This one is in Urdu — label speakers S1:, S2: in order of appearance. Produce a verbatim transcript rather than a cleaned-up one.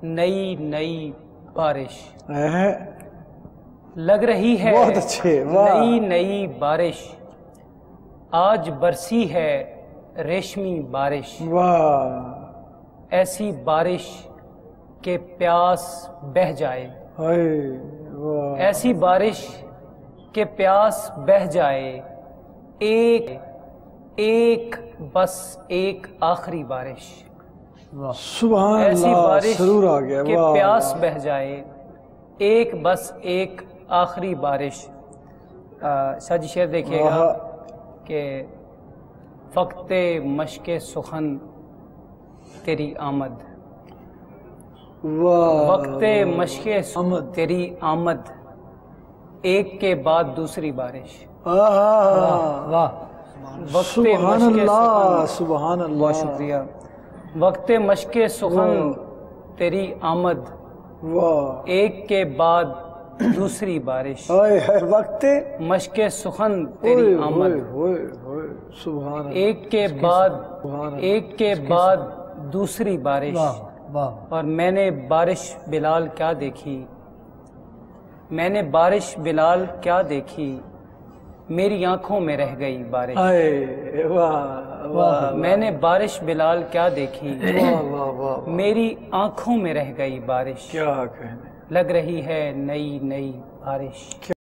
S1: نئی نئی بارش، لگ رہی ہے
S2: بہت اچھے،
S1: نئی نئی بارش، آج برسی ہے ریشمی بارش،
S2: واہ
S1: ایسی بارش کہ پیاس بہہ جائے، ایسی بارش کہ پیاس بہہ جائے، ایک ایک بس ایک آخری بارش،
S2: سبحان
S1: ایسی
S2: اللہ،
S1: بارش
S2: سرور آ گیا،
S1: کہ
S2: واہ
S1: پیاس بہہ جائے، ایک بس ایک آخری بارش۔ شاہ جی شعر دیکھیے گا کہ وقت مشق سخن تیری آمد، وقت مشق سخن تیری آمد، ایک کے بعد دوسری بارش، وقت
S2: سبحان
S1: مشق
S2: اللہ،
S1: سخن،
S2: سبحان اللہ،
S1: بہت شکریہ، وقت مشق سخن تیری آمد،
S2: واہ
S1: ایک کے بعد دوسری بارش،
S2: وقت
S1: مشق سخن تیری آمد،
S2: سبحان
S1: ایک کے بعد ایک کے بعد دوسری بارش، اور میں نے بارش بلال کیا دیکھی، میں نے بارش بلال کیا دیکھی، میری آنکھوں میں رہ گئی بارش، میں نے بارش بلال کیا دیکھی، میری آنکھوں میں رہ گئی بارش،
S2: کیا کہنے،
S1: لگ رہی ہے نئی نئی بارش۔